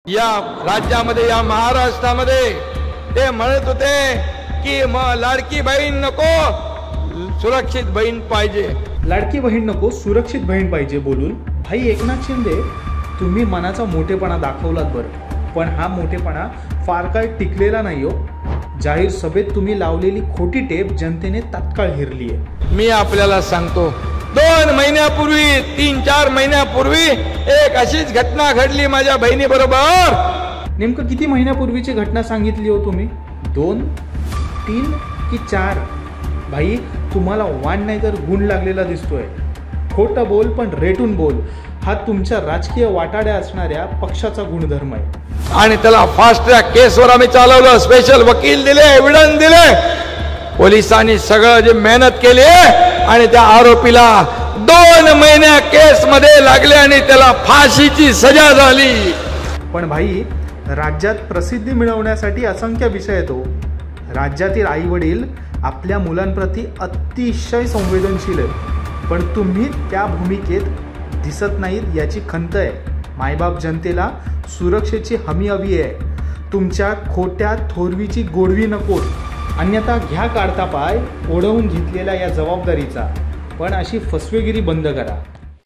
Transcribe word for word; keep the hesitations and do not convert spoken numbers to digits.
या राज्यामध्ये या महाराष्ट्रामध्ये ते म्हणत होते की मग लाडकी बहीण नको सुरक्षित बहीण पाहिजे, लाडकी बहीण नको सुरक्षित बहीण पाहिजे बोलून भाई एकनाथ शिंदे तुम्ही मनाचा मोठेपणा दाखवलात बरं, पण हा मोठेपणा फार काळ टिकलेला नाही हो। जाहीर सभेत तुम्ही लावलेली खोटी टेप जनतेने तात्काळ हेरली आहे। मी आपल्याला सांगतो, दोन महिन्यापूर्वी तीन चार महिन्यापूर्वी एक अशीच घटना घडली माझ्या बहिणी बरोबर। नेमकं किती महिन्यापूर्वीची घटना सांगितली हो तुम्ही? दोन तीन की चार? भाई तुम्हाला वाण नाही तर गुण लागलेला दिसतोय। खोटं बोल पण रेटून बोल हा तुमच्या राजकीय वाटाड्या असणाऱ्या पक्षाचा गुणधर्म आहे। आणि त्याला फास्ट ट्रॅक केसवर आम्ही चालवलं, स्पेशल वकील दिले, एव्हिडन्स दिले, पोलिसांनी सगळं जे मेहनत केली आणि त्या आरोपीला दोन महिन्या केस मध्ये लागले आणि त्याला फाशीची सजा झाली। पण भाई राज्यात प्रसिद्धी मिळवण्यासाठी असंख्य विषय येतो। राज्यातील आई वडील आपल्या मुलांप्रती अतिशय संवेदनशील आहेत, पण तुम्ही त्या भूमिकेत दिसत नाहीत याची खंत आहे। मायबाप जनतेला सुरक्षेची हमी हवी आहे, तुमच्या खोट्या थोरवीची गोडवी नको। अन्यथा घ्या काढता पाय ओढवून घेतलेल्या या जबाबदारीचा, पण अशी फसवेगिरी बंद करा।